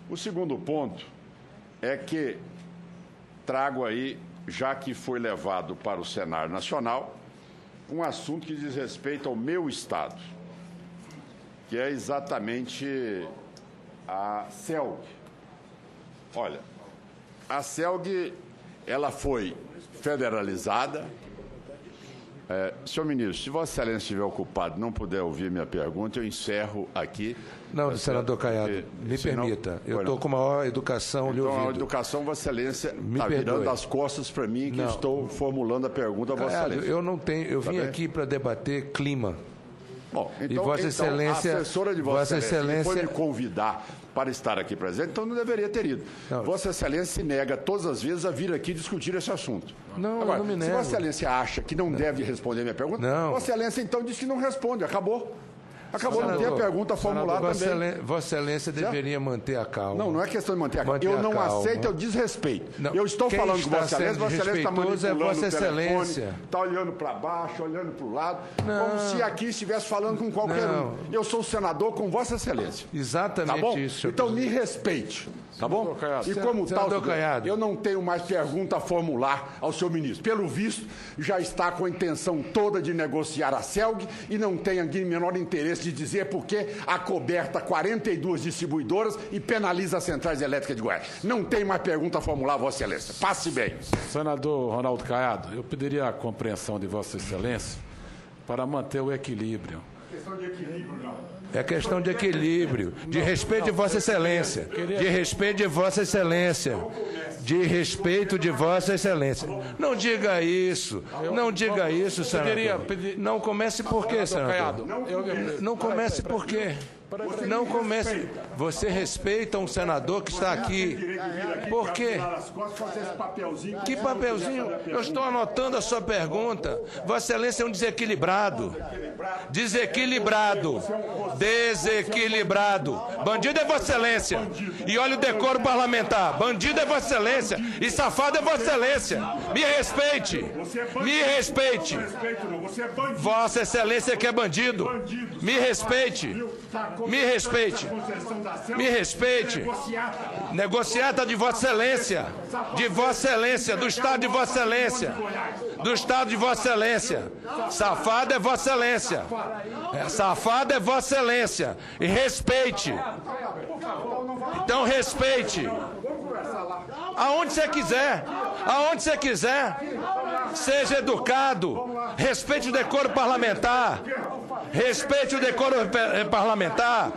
O segundo ponto é que trago aí, já que foi levado para o cenário nacional, um assunto que diz respeito ao meu estado, que é exatamente a CELG. Olha, a CELG, ela foi federalizada. Senhor ministro, se Vossa Excelência estiver ocupado e não puder ouvir minha pergunta, eu encerro aqui. Não, senador Caiado, me permita. Eu estou com a maior educação lhe ouvindo. Então, a educação, Vossa Excelência está virando as costas para mim que estou formulando a pergunta a Vossa Excelência. Eu não tenho. Eu vim aqui para debater clima. Bom, então, e Vossa Excelência, a assessora de Vossa Excelência foi me convidar para estar aqui presente, então não deveria ter ido. Não. Vossa Excelência se nega todas as vezes a vir aqui discutir esse assunto. Não, agora, eu não me nego. Se Vossa Excelência acha que não deve responder a minha pergunta, Vossa Excelência então diz que não responde, acabou. Acabou, não tem a pergunta formulada também. Vossa Excelência deveria manter a calma. Não é questão de manter a calma. Eu não aceito, eu desrespeito. Eu estou falando com Vossa Excelência, Vossa Excelência está manipulando Vossa Excelência. Está olhando para baixo, olhando para o lado, como se aqui estivesse falando com qualquer um. Eu sou senador com Vossa Excelência. Exatamente tá bom? isso. Então me respeite. Tá bom? E como tal, eu não tenho mais pergunta a formular ao senhor ministro. Pelo visto, já está com a intenção toda de negociar a CELG e não tem aqui menor interesse de dizer por que acoberta 42 distribuidoras e penaliza as centrais elétricas de Goiás. Não tem mais pergunta a formular, Vossa Excelência. Passe bem. Senador Ronaldo Caiado, eu pediria a compreensão de Vossa Excelência para manter o equilíbrio. Questão de equilíbrio, não. É questão de equilíbrio, de respeito de Vossa Excelência, de respeito de Vossa Excelência, de respeito de Vossa Excelência. Não diga isso, não diga isso, senador. Não comece por quê, senador? Não comece por quê? Não comece. Você respeita um senador que está aqui. Por quê? Que papelzinho? Eu estou anotando a sua pergunta. Vossa Excelência é um desequilibrado. Desequilibrado. Desequilibrado. Bandido é Vossa Excelência. E olha o decoro parlamentar. Bandido é Vossa Excelência. E safado é Vossa Excelência. Me respeite. Me respeite. Vossa Excelência que é bandido. Me respeite. Me respeite. Me respeite. Negociata de Vossa Excelência. De Vossa Excelência. Do Estado de Vossa Excelência. Do Estado de Vossa Excelência. Safado é Vossa Excelência. Safado é Vossa Excelência. E respeite. Então respeite. Aonde você quiser. Aonde você quiser. Seja educado. Respeite o decoro parlamentar. Respeite o decoro parlamentar.